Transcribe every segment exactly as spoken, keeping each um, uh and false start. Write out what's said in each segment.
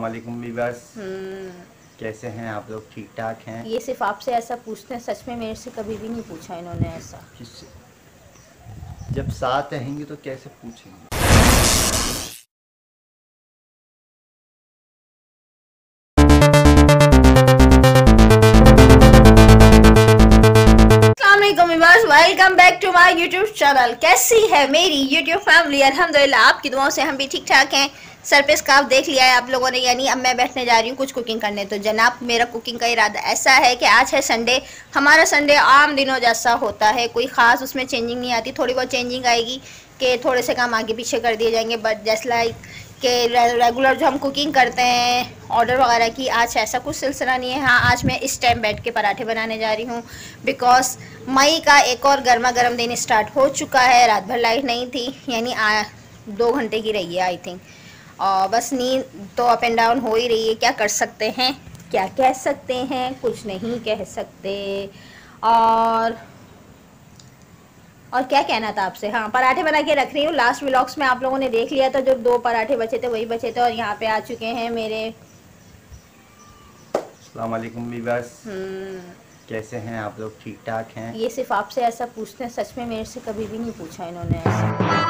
अस्सलामुअलैकुम व्यूअर्स, हम्म कैसे हैं आप लोग? ठीक ठाक हैं? ये सिर्फ आपसे ऐसा पूछते हैं, सच में मेरे से कभी भी नहीं पूछा इन्होंने ऐसा। किससे? जब साथ रहेंगे तो कैसे पूछेंगे? Welcome back to my YouTube channel. कैसी है मेरी यूट्यूब फैमिली? अल्हम्दुलिल्लाह आपकी दुआओं से हम भी ठीक ठाक हैं। सर पे स्कार्फ देख लिया है आप लोगों ने, यानी अब मैं बैठने जा रही हूँ कुछ कुकिंग करने। तो जनाब, मेरा कुकिंग का इरादा ऐसा है कि आज है संडे। हमारा संडे आम दिनों जैसा होता है, कोई ख़ास उसमें चेंजिंग नहीं आती। थोड़ी बहुत चेंजिंग आएगी कि थोड़े से काम आगे पीछे कर दिए जाएंगे, बट जस्ट लाइक कि रेगुलर जो हम कुकिंग करते हैं ऑर्डर वगैरह की, आज ऐसा कुछ सिलसिला नहीं है। हाँ, आज मैं इस टाइम बैठ के पराठे बनाने जा रही हूँ बिकॉज मई का एक और गर्मा गर्म दिन स्टार्ट हो चुका है। रात भर लाइट नहीं थी, यानी आ, दो घंटे की रही है आई थिंक। और बस नींद तो अप एंड डाउन हो ही रही है। क्या कर सकते हैं, क्या कह सकते हैं, कुछ नहीं कह सकते। और और क्या कहना था आपसे? हाँ, पराठे बना के रख रही हूँ। लास्ट व्लॉग्स में आप लोगों ने देख लिया था, जो दो पराठे बचे थे वही बचे थे। और यहाँ पे आ चुके हैं मेरे। अस्सलामुअलैकुम व्यूअर्स, हम्म कैसे हैं आप लोग? ठीक ठाक हैं? ये सिर्फ आपसे ऐसा पूछते हैं, सच में मेरे से कभी भी नहीं पूछा इन्होंने ऐसा।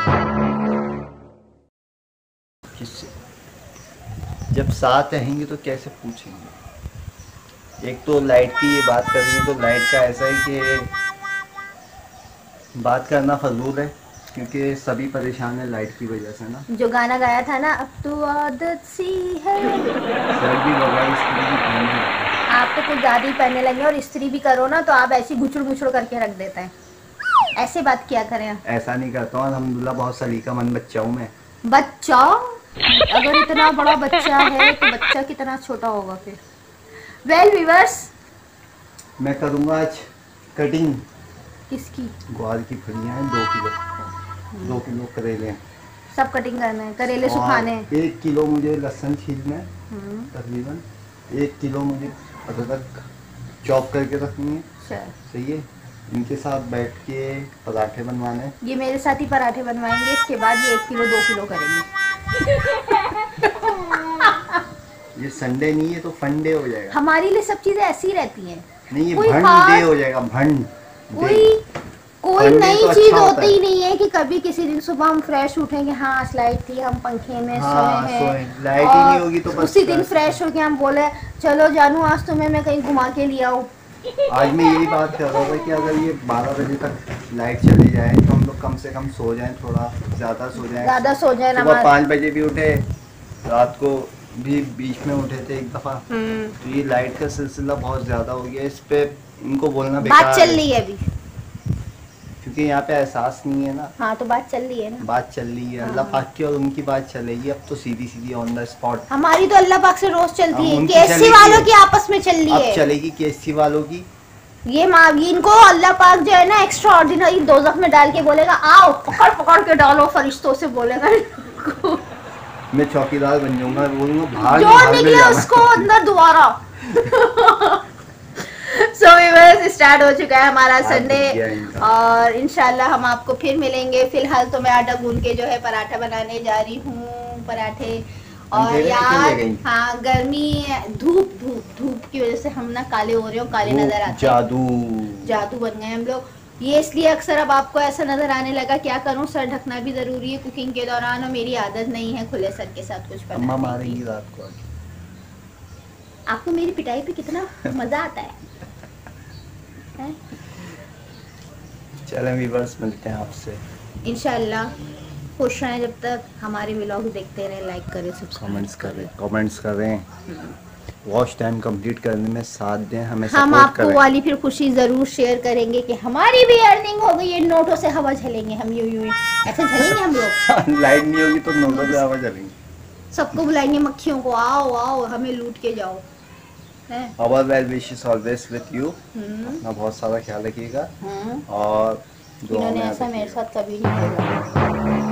किससे? जब साथ रहेंगे तो कैसे पूछेंगे? एक तो लाइट की ये बात कर रही है, तो लाइट का ऐसा है कि बात करना फजूल है क्योंकि सभी परेशान है लाइट की वजह से ना। जो गाना गाया था ना, अब तो आदत सी है। सर भी लगा, स्त्री भी पहनने लगा। आप तो कुछ ज़्यादा ही पहनने लगे, और इस्त्री भी करो ना तो आप ऐसी गुचड़ गुचड़ करके रख देते हैं। ऐसे बात किया करें। ऐसा नहीं करता हूँ, अल्हम्दुलिल्लाह बहुत सलीकामंद बच्चा हूँ मैं। बच्चा? अगर इतना बड़ा बच्चा है तो बच्चा कितना छोटा होगा फिर? वेल व्यूअर्स, मैं करूँगा आज कटिंग। किसकी? ग्वार की फलियाँ हैं, दो किलो दो किलो करेले हैं। सब कटिंग करना है, करेले सुखाने हैं। एक किलो मुझे लहसुन छीलना है, तकरीबन एक किलो मुझे अदरक चॉप करके रखनी है। सही है। इनके साथ बैठ के पराठे बनवाने हैं। ये मेरे साथ ही पराठे बनवाएंगे, इसके बाद ये एक किलो दो किलो करेंगे। ये संडे नहीं है तो फंडे हो जाएगा। हमारे लिए सब चीजें ऐसी ही रहती हैं। नहीं, ये भंड डे हो जाएगा। भंड कोई कोई नई तो चीज अच्छा होती ही नहीं है कि कभी किसी दिन सुबह हम फ्रेश उठेंगे, हाँ आज लाइट थी, हम पंखे में हाँ, सोए हैं, लाइट ही नहीं होगी तो उसी दिन फ्रेश होके हम बोले चलो जानू आज तुम्हें मैं कहीं घुमा के ले आऊं। आज मैं यही बात कर रहा था कि अगर ये बारह बजे तक लाइट चली जाए तो हम लोग कम से कम सो जाएं, थोड़ा ज्यादा सो जाएं। ज्यादा सो जाए ना। सुबह पाँच बजे भी उठे, रात को भी बीच में उठे थे एक दफा। तो ये लाइट का सिलसिला बहुत ज्यादा हो गया। इस पे इनको बोलना बेकार बात चल रही है अभी, क्योंकि यहाँ पे एहसास नहीं है ना। हाँ तो बात चल रही है ना। बात चल रही है, हाँ। अल्लाह पाक की और उनकी बात चलेगी। अब तो सीधी सीधी ऑन द स्पॉट। हमारी तो अल्लाह पाक से रोज चलती है, केएससी वालों की आपस में चल रही है। अब चलेगी केएससी वालों की। ये माँ इनको अल्लाह पाक जो है ना एक्स्ट्रा ऑर्डिनरी दोजख में डाल के बोलेगा आओ पकड़ पकड़ के डालो, फरिश्तों से बोलेगा। मैं चौकीदार बन जाऊंगा, बोलूंगा भाग जो निकले उसको अंदर दोबारा। सो व्यूअर्स, स्टार्ट हो चुका है हमारा संडे और इंशाल्लाह हम आपको फिर मिलेंगे। फिलहाल तो मैं आटा गूंद के जो है पराठा बनाने जा रही हूँ, पराठे। और यार हाँ, गर्मी, धूप धूप धूप की वजह से हम ना काले हो रहे हो, काले नजर आते हैं। जादू जादू बन गए हम लोग। ये इसलिए अक्सर अब आपको ऐसा नजर आने लगा। क्या करूं, सर ढकना भी जरूरी है कुकिंग के दौरान, और मेरी आदत नहीं है खुले सर के साथ कुछ अम्मा मारेंगी रात को। आपको मेरी पिटाई पे कितना मजा आता है, है? चलें व्यूअर्स, मिलते हैं आपसे इंशाल्लाह। खुश रहें जब तक, हमारे व्लॉग देखते रहें, लाइक करें, कमेंट्स करें कमेंट्स करें वॉच टाइम कंप्लीट करने में साथ दें, हमें हम आपको वाली फिर खुशी जरूर शेयर करेंगे कि हमारी भी अर्निंग हो गई है। नोटों से हवा झलेंगे हम, यूं यूं ऐसे झलेंगे हम लोग। लाइट नहीं होगी तो नोटों से हवा झलेंगे। सबको बुलाएंगे मक्खियों को, आओ आओ हमें लूट के जाओ। Our well wishes always with you। अपना बहुत सारा ख्याल रखिएगा और इन्होंने ऐसा मेरे साथ कभी नहीं किया।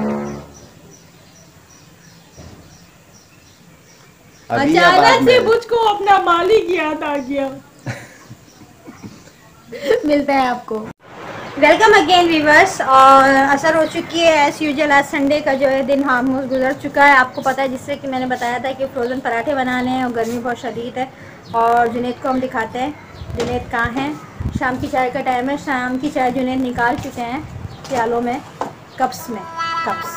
अचानक से मुझको अपना मालिक याद आ गया। मिलते हैं आपको। Welcome again viewers. और असर हो चुकी है एज़ यूजुअल। आज संडे का जो है दिन ऑलमोस्ट गुजर चुका है। आपको पता है जिससे कि मैंने बताया था कि फ्रोज़न पराठे बनाने हैं और गर्मी बहुत शदीद है। और जुनैद को हम दिखाते हैं जुनैद कहाँ हैं। शाम की चाय का टाइम है। शाम की चाय जुनैद निकाल चुके हैं प्यालों में, कप्स में कप्स।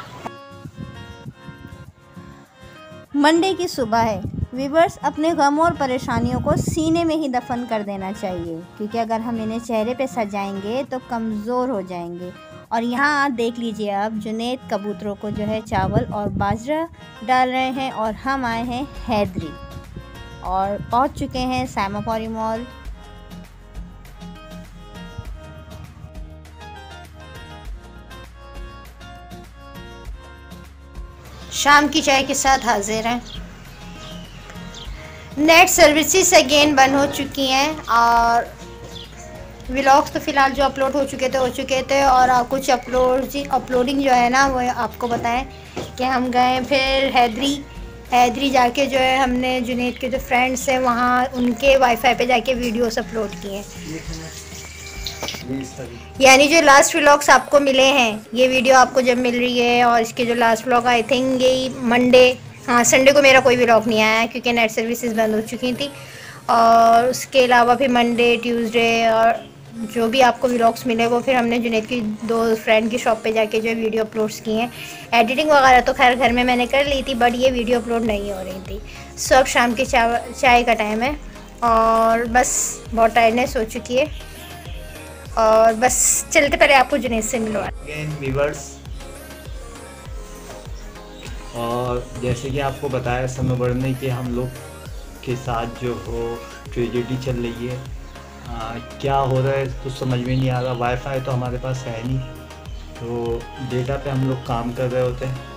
मंडे की सुबह है व्यूवर्स। अपने गम और परेशानियों को सीने में ही दफन कर देना चाहिए, क्योंकि अगर हम इन्हें चेहरे पे सजाएंगे तो कमज़ोर हो जाएंगे। और यहाँ देख लीजिए आप, जुनैद कबूतरों को जो है चावल और बाजरा डाल रहे हैं और हम आए हैं हैदरी और पहुँच चुके हैं सैमाफोरी मॉल। शाम की चाय के साथ हाजिर हैं। नेट सर्विसेज अगेन बंद हो चुकी हैं और व्लॉग्स तो फ़िलहाल जो अपलोड हो चुके थे हो चुके थे और कुछ अपलोड अपलोडिंग जो है ना वो आपको बताएं कि हम गए फिर हैदरी हैदरी जाके जो है हमने जुनैद के जो फ्रेंड्स हैं वहाँ उनके वाईफाई पे जाके वीडियोस अपलोड किए हैं। यानी जो लास्ट व्लॉग्स आपको मिले हैं, ये वीडियो आपको जब मिल रही है और इसके जो लास्ट व्लॉग आई थिंक यही मंडे, हाँ संडे को मेरा कोई व्लॉग नहीं आया क्योंकि नेट सर्विसेज बंद हो चुकी थी। और उसके अलावा फिर मंडे ट्यूसडे और जो भी आपको व्लॉग्स मिले वो फिर हमने जुनैद की दो फ्रेंड की शॉप पे जाके जो है वीडियो अपलोड्स किए हैं। एडिटिंग वगैरह तो खैर घर में मैंने कर ली थी, बट ये वीडियो अपलोड नहीं हो रही थी। सो अब शाम की चाय चाय का टाइम है और बस बहुत टायर्डनेस हो चुकी है और बस चलते पहले आपको जुनैद से मिलवा व्यूअर्स। और जैसे कि आपको बताया समय बढ़ने के हम लोग के साथ जो हो ट्रेजेडी चल रही है। आ, क्या हो रहा है कुछ समझ में नहीं आ रहा। वाईफाई तो हमारे पास है नहीं, तो डेटा पे हम लोग काम कर रहे होते हैं।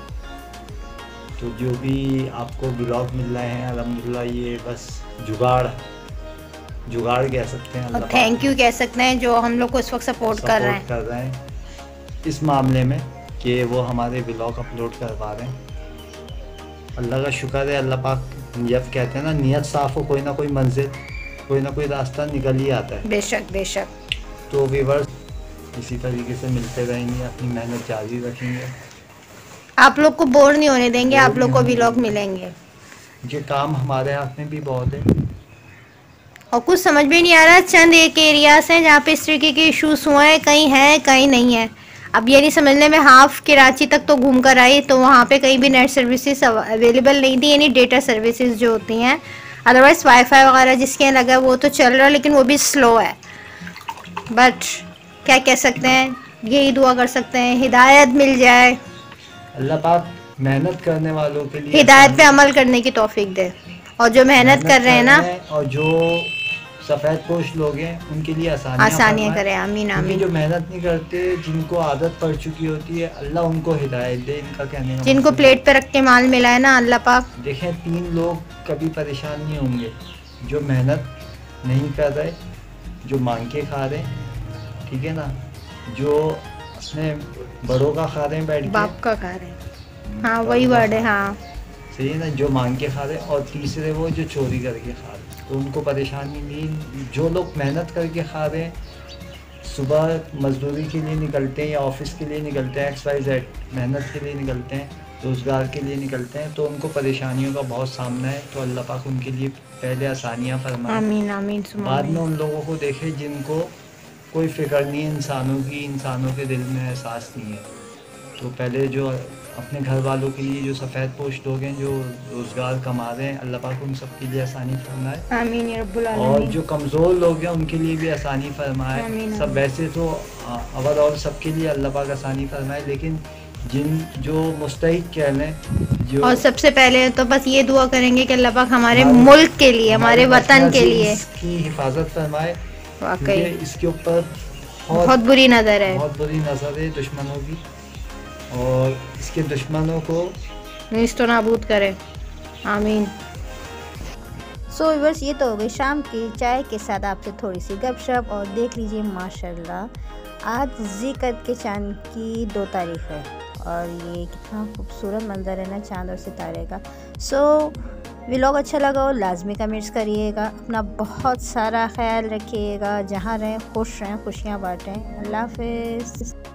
तो जो भी आपको ब्लॉग मिल रहे हैं अल्हम्दुलिल्लाह ये बस जुगाड़ जुगाड़ कह सकते हैं, और थैंक यू कह सकते हैं जो हम लोग को इस वक्त सपोर्ट कर रहे हैं कर रहे हैं इस मामले में कि वो हमारे ब्लॉग अपलोड करवा रहे हैं। अल्लाह का शुक्र है। अल्लाह पाक जब कहते हैं ना नियत साफ़ हो कोई ना कोई मंजिल कोई ना कोई रास्ता निकल ही आता है। बेशक बेशक। तो व्यूअर्स इसी तरीके से मिलते रहेंगे, अपनी मेहनत जारी रखेंगे, आप लोग को बोर नहीं होने देंगे, आप लोग को व्लॉग मिलेंगे। ये काम हमारे हाथ में भी बहुत है और कुछ समझ में नहीं आ रहा। चंद एक एरियाज हैं जहाँ पे इस तरीके के इश्यूज हुए हैं, कहीं है कहीं नहीं है। अब ये नहीं समझने में हाफ कराची तक तो घूम कर आई तो वहाँ पे कहीं भी नेट सर्विसेज अवेलेबल नहीं थी, यानी डेटा सर्विसेज जो होती हैं। अदरवाइज़ वाईफाई वगैरह जिसके यहाँ लगा वो तो चल रहा है लेकिन वो भी स्लो है। बट क्या कह सकते हैं, यही दुआ कर सकते हैं हिदायत मिल जाए, अल्लाह पाक मेहनत करने वालों के लिए हिदायत पे अमल करने की तौफीक दे। और जो मेहनत कर रहे हैं ना और जो सफ़ेद पोश लोग हैं उनके लिए आसानियाँ आसानियाँ करें। आमीन आमीन। जो मेहनत नहीं करते जिनको आदत पड़ चुकी होती है अल्लाह उनको हिदायत दे। इनका कहने का जिनको प्लेट पे रख के माल मिला है ना अल्लाह पाक। देखें तीन लोग कभी परेशान नहीं होंगे, जो मेहनत नहीं कर रहे, जो मांग के खा रहे, ठीक है ना, जो अपने बड़ों का खा रहे हैं बैठ के, बाप का खा रहे हैं, हाँ वही वर्ड है, हाँ सही है ना, जो मांग के खा रहे, और तीसरे वो जो चोरी करके खा रहे, तो उनको परेशानी नहीं। जो लोग मेहनत करके खा रहे हैं, सुबह मजदूरी के लिए निकलते हैं या ऑफिस के लिए निकलते हैं, एक्स वाई जेड मेहनत के लिए निकलते हैं, रोज़गार के लिए निकलते हैं, तो उनको परेशानियों का बहुत सामना है। तो अल्लाह पाक उनके लिए पहले आसानियाँ फरमाए, आमीन आमीन। बाद में उन लोगों को देखे जिनको कोई फ़िक्र नहीं है इंसानों की, इंसानों के दिल में एहसास नहीं है। तो पहले जो अपने घर वालों के लिए जो सफ़ेद पोश लोग हैं, जो रोज़गार कमा रहे हैं, अल्लाह पाक उन सब के लिए आसानी फरमाए, आमीन या रब्बुल आलमीन। और जो कमज़ोर लोग हैं उनके लिए भी आसानी फरमाए। सब वैसे तो ओवरऑल सबके लिए अल्लाह पाक आसानी फरमाए, लेकिन जिन जो मुस्तहिक कह लें, जो और सबसे पहले तो बस ये दुआ करेंगे कि अल्लाह पाक हमारे मुल्क के लिए, हमारे वतन के लिए इसकी हिफाजत फरमाए। वाकई इसके ऊपर बहुत बुरी नज़र है, बहुत बुरी नज़र है दुश्मनों की, और इसके दुश्मनों को निस्तो नाबूद करे, आमीन। सो व्यूअर्स, ये तो हो गई शाम की चाय के साथ आपसे थोड़ी सी गपशप। और देख लीजिए माशाल्लाह आज ज़िक़त के चांद की दो तारीख है और ये कितना खूबसूरत मंजर है ना चांद और सितारे का। सो व्लॉग अच्छा लगा हो लाजमी कमेंट्स करिएगा। अपना बहुत सारा ख्याल रखिएगा। जहाँ रहें खुश रहें, खुशियाँ बांटें। अल्लाह हाफिज़।